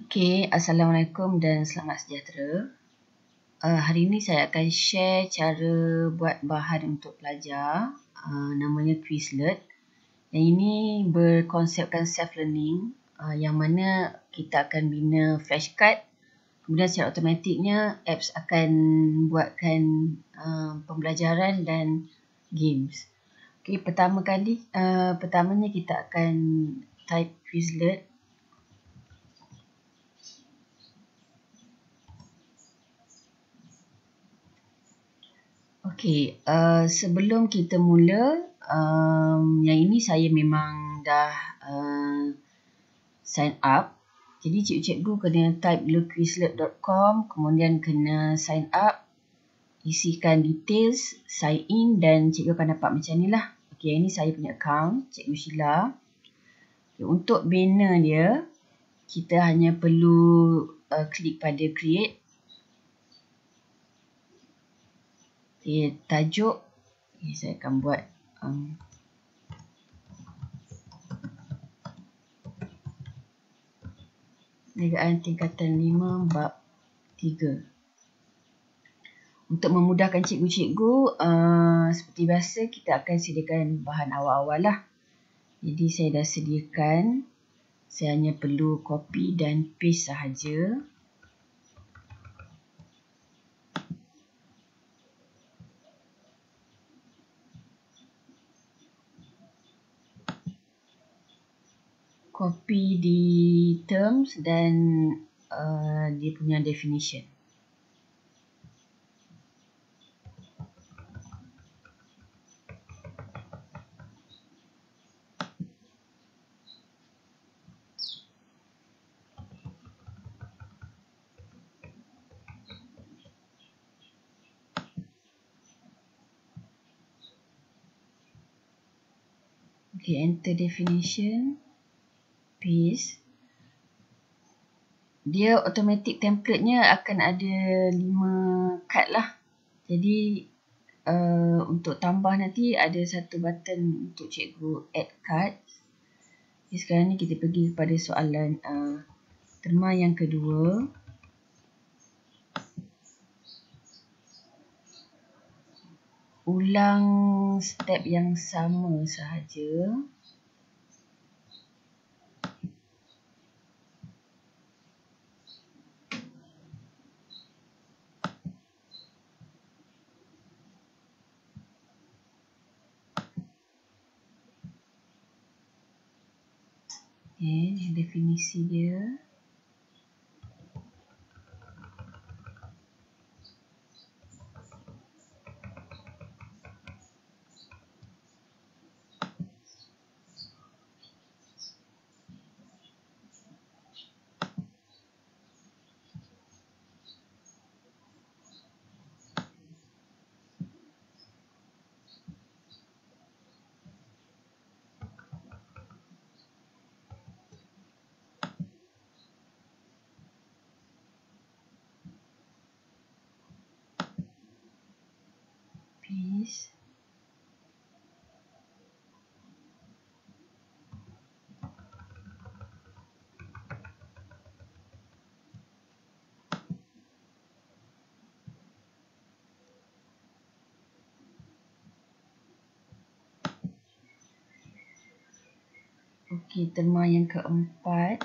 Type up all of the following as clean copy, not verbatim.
Okey, Assalamualaikum dan selamat sejahtera. Hari ini saya akan share cara buat bahan untuk pelajar. Namanya Quizlet. Yang ini berkonsepkan self-learning, yang mana kita akan bina flashcard. Kemudian secara automatiknya apps akan buatkan pembelajaran dan games. Okey, pertamanya kita akan type Quizlet. Okey, sebelum kita mula, yang ini saya memang dah sign up. Jadi cikgu kena type dulu quizlet.com, kemudian kena sign up, isikan details, sign in dan cikgu akan dapat macam ni lah. Okey, ini saya punya account, Cikgu Sheila. Okay, untuk banner dia, kita hanya perlu klik pada create. Okay, tajuk, saya akan buat perniagaan tingkatan 5 bab 3. Untuk memudahkan cikgu-cikgu, seperti biasa kita akan sediakan bahan awal-awal lah. Jadi saya dah sediakan, saya hanya perlu copy dan paste sahaja. Copy di terms dan dia punya definition. Okay, enter definition, paste. Dia automatic template-nya akan ada 5 card lah. Jadi untuk tambah nanti ada satu button untuk cikgu add card. Jadi sekarang ni kita pergi kepada soalan terma yang kedua. Ulang step yang sama sahaja. Okay, definisi dia. Paste. Okey, terma yang keempat.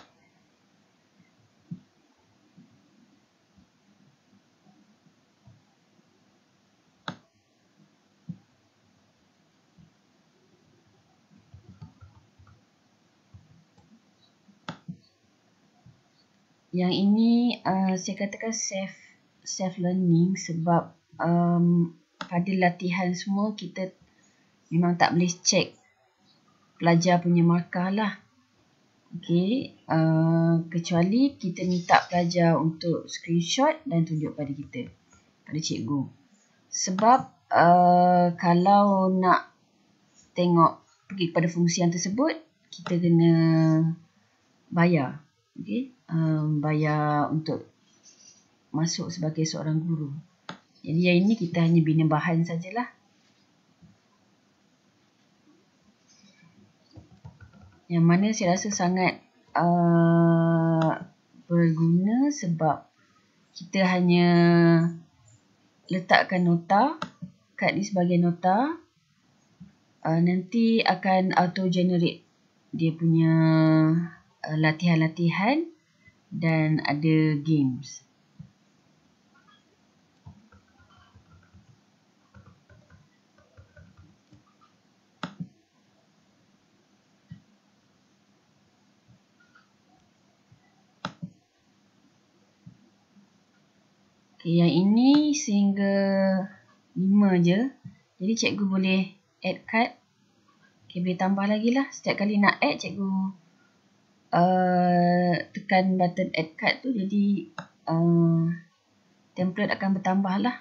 Yang ini saya katakan self learning sebab pada latihan semua kita memang tak boleh check pelajar punya markah lah. Okey, kecuali kita minta pelajar untuk screenshot dan tunjuk pada kita, pada cikgu. Sebab kalau nak tengok pergi pada fungsi yang tersebut, kita kena bayar. Okey, bayar untuk masuk sebagai seorang guru. Jadi yang ini kita hanya bina bahan sajalah. Yang mana saya rasa sangat berguna sebab kita hanya letakkan nota, kad ni sebagai nota, nanti akan auto generate dia punya latihan-latihan dan ada games. Okay, yang ini sehingga 5 je. Jadi cikgu boleh add card. Okay, boleh tambah lagi lah. Setiap kali nak add, cikgu tekan button add card tu. Jadi template akan bertambah lah.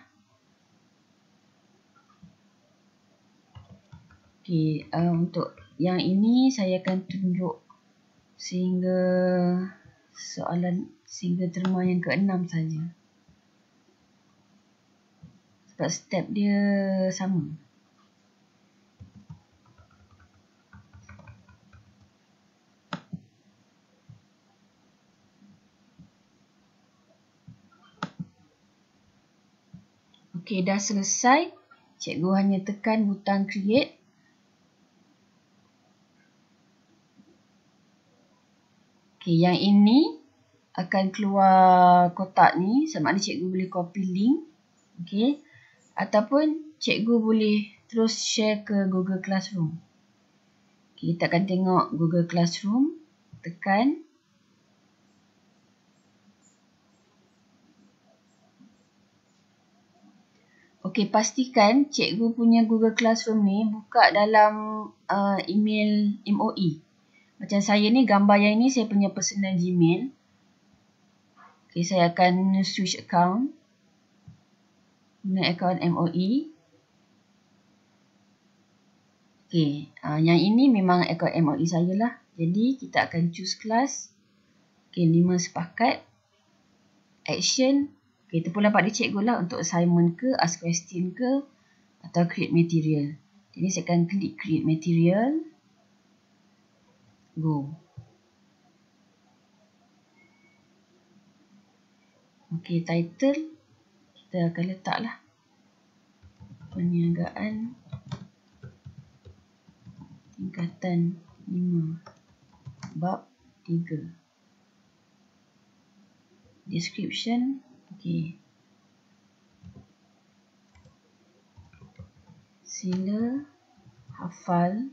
Okay, untuk yang ini saya akan tunjuk sehingga terma yang ke-6 saja. Sebab step dia sama. Okey, dah selesai. Cikgu hanya tekan butang create. Okey, yang ini akan keluar kotak ni. Sama ada cikgu boleh copy link. Okey. Ataupun cikgu boleh terus share ke Google Classroom. Okay, kita akan tengok Google Classroom. Tekan. Okey, pastikan cikgu punya Google Classroom ni buka dalam email MOE. Macam saya ni, gambar yang ni saya punya personal Gmail. Okey, saya akan switch account. Guna akaun MOE. Okey, yang ini memang akaun MOE saya lah. Jadi, kita akan choose class. Okey, 5 sepakat. Action. Okey, terpulang pada cikgu lah untuk assignment ke, ask question ke, atau create material. Jadi, saya akan klik create material. Go. Okey, title. Kita akan letak lah. Perniagaan tingkatan 5 bab 3. Description. Okey. Sila hafal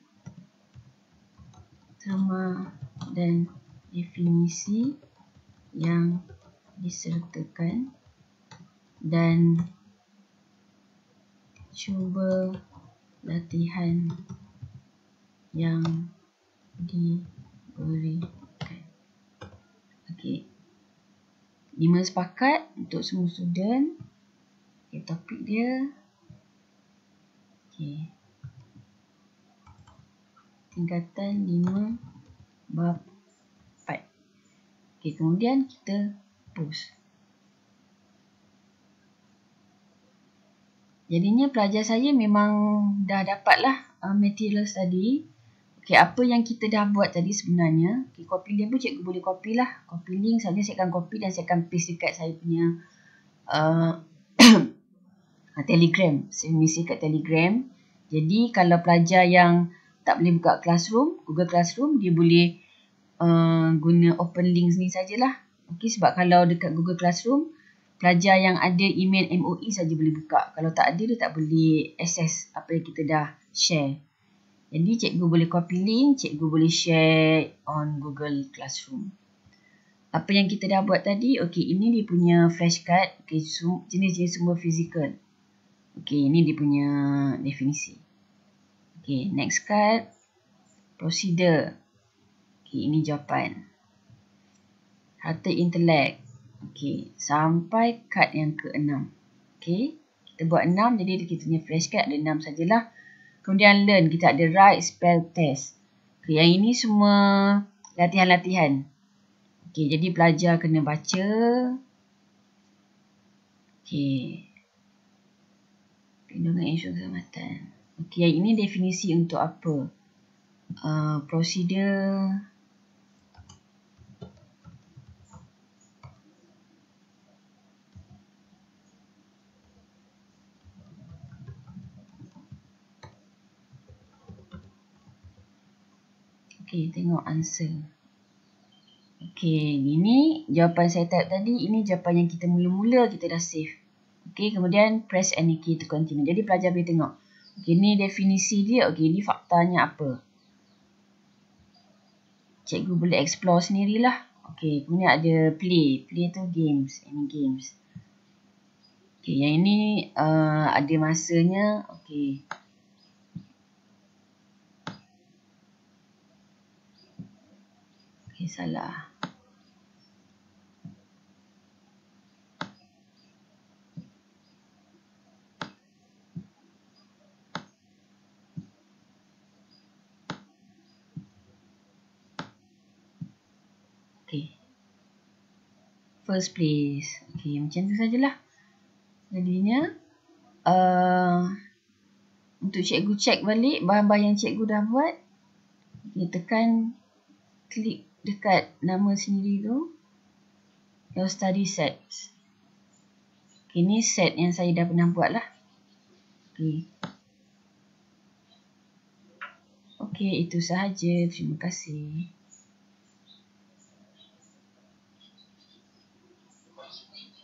terma dan definisi yang disertakan dan cuba latihan yang diberikan. Okey. 5 sepakat untuk semua student. Okey, topik dia. Okey. Tingkatan 5 bab 4. Okey, kemudian kita post. Jadinya pelajar saya memang dah dapatlah material tadi. Okey, apa yang kita dah buat tadi sebenarnya. Okey, copy link pun cikgu boleh copy lah. Copy link saya akan copy dan saya akan paste dekat saya punya Telegram. Saya mesti kat Telegram. Jadi kalau pelajar yang tak boleh buka Classroom, Google Classroom, dia boleh guna open links ni sajalah. Okey, sebab kalau dekat Google Classroom, pelajar yang ada email MOE saja boleh buka. Kalau tak ada, dia tak boleh access apa yang kita dah share. Jadi cikgu boleh copy link, cikgu boleh share on Google Classroom. Apa yang kita dah buat tadi, okey, ini dia punya flashcard. Okey, jenis-jenis sumber fizikal. Okey, ini dia punya definisi. Okey, next card. Procedure. Okey, ini jawapan. Harta intelek. Okey, sampai kad yang ke-6. Okey, kita buat 6, jadi kita punya flashcard ada 6 sajalah. Kemudian learn, kita ada write, spell, test. Okey, yang ini semua latihan-latihan. Okey, jadi pelajar kena baca. Okey. Perlindungan isu keselamatan. Okey, yang ini definisi untuk apa? Prosedur. Okey, tengok answer. Okey, ini jawapan saya type tadi. Ini jawapan yang kita mula-mula kita dah save. Okey, kemudian press any key to continue. Jadi pelajar boleh tengok. Okey, ni definisi dia. Okey, ni faktanya apa. Cikgu boleh explore sendirilah. Okey, kemudian ada play. Play tu games. Ini games. Okey, yang ini ada masanya. Okey. Okey, salah. Okey. First place. Okey, macam tu sajalah. Jadinya untuk cikgu check balik bahan-bahan yang cikgu dah buat. Okay, tekan klik dekat nama sendiri tu. Your study sets. Okay, ni set yang saya dah pernah buat lah. Okay. Okay, itu sahaja. Terima kasih.